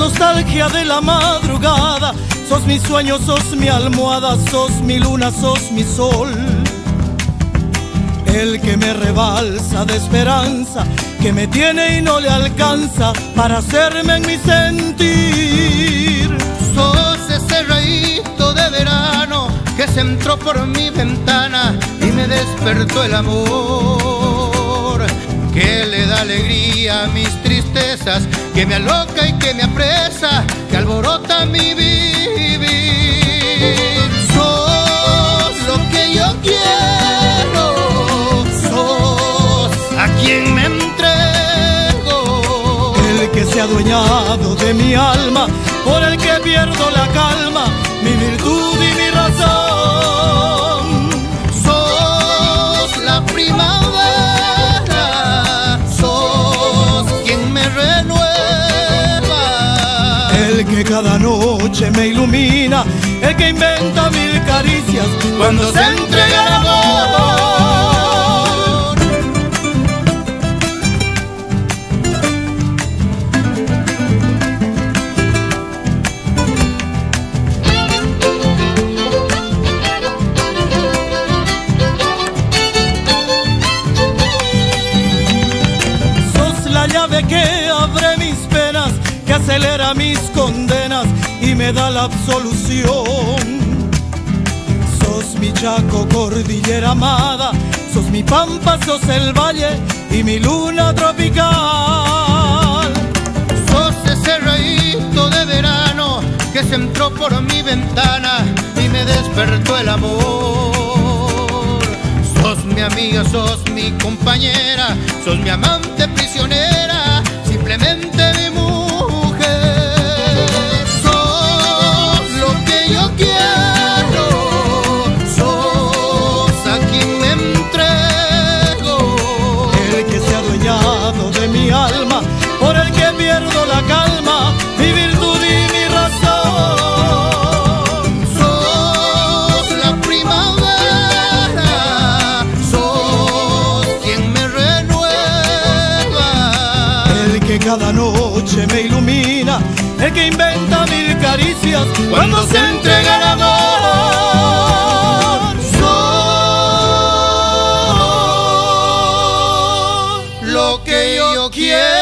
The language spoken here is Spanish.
nostalgia de la madrugada, sos mi sueño, sos mi almohada, sos mi luna, sos mi sol. El que me rebalsa de esperanza, que me tiene y no le alcanza para hacerme en mi sentir. Sos ese rayito de verano que se entró por mi ventana y me despertó el amor, que le da alegría a mis tristezas, que me aloca y que me apresa, que alborota mi vivir. Sos lo que yo quiero, sos a quien me entrego. El que se ha adueñado de mi alma, por el que pierdo la calma, mi virtud y mi razón. Sos la primavera, sos quien me renueva. El que cada noche me ilumina, el que inventa mil caricias cuando se entrega el amor. La llave que abre mis penas, que acelera mis condenas y me da la absolución. Sos mi Chaco, cordillera amada, sos mi pampa, sos el valle y mi luna tropical. Sos ese rayito de verano que se entró por mi ventana y me despertó el amor. Sos mi amiga, sos mi compañera, sos mi amante prisionera, simplemente mi mujer. Sos lo que yo quiero, sos a quien me entrego. El que se ha adueñado de mi alma, por el que pierdo la calma, mi virtud y mi razón. Cada noche me ilumina, el que inventa mil caricias cuando se entrega el amor. Sos lo que yo quiero.